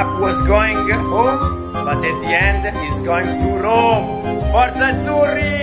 Pap was going home, but at the end he's going to Rome. Forza Azzurri!